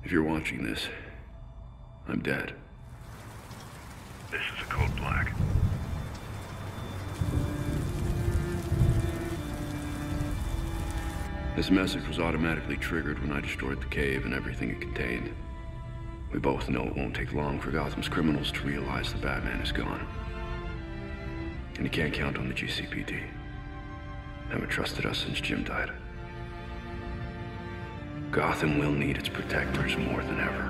If you're watching this, I'm dead. This is a code black. This message was automatically triggered when I destroyed the cave and everything it contained. We both know it won't take long for Gotham's criminals to realize the Batman is gone. And you can't count on the GCPD. Haven't trusted us since Jim died. Gotham will need its protectors more than ever.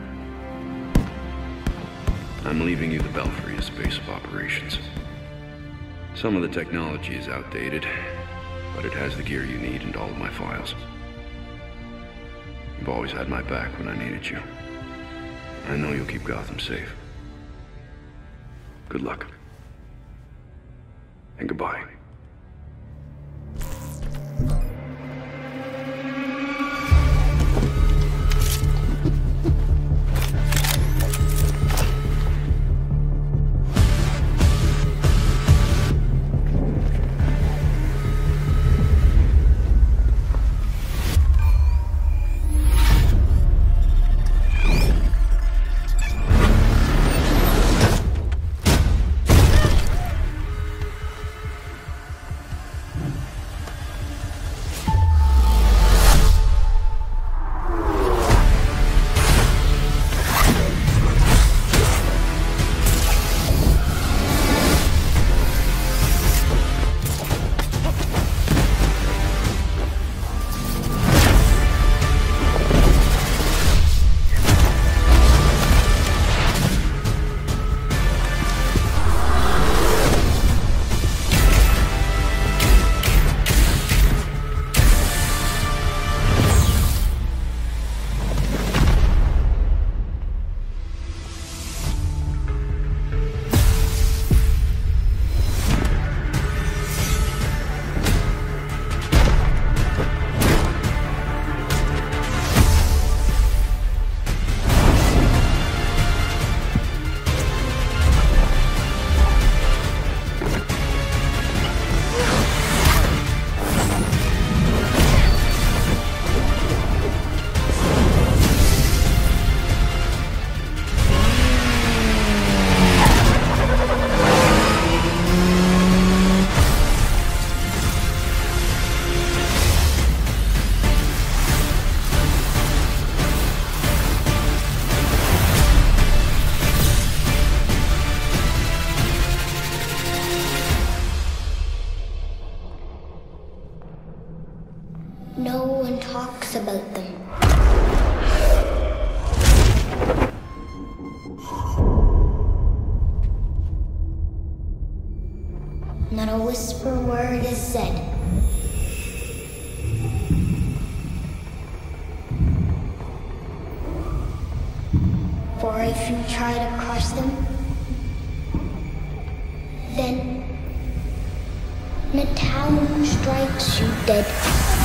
I'm leaving you the Belfry as base of operations. Some of the technology is outdated, but it has the gear you need and all of my files. You've always had my back when I needed you. I know you'll keep Gotham safe. Good luck. And goodbye. No one talks about them. Not a whisper word is said. For if you try to crush them, then the town strikes you dead.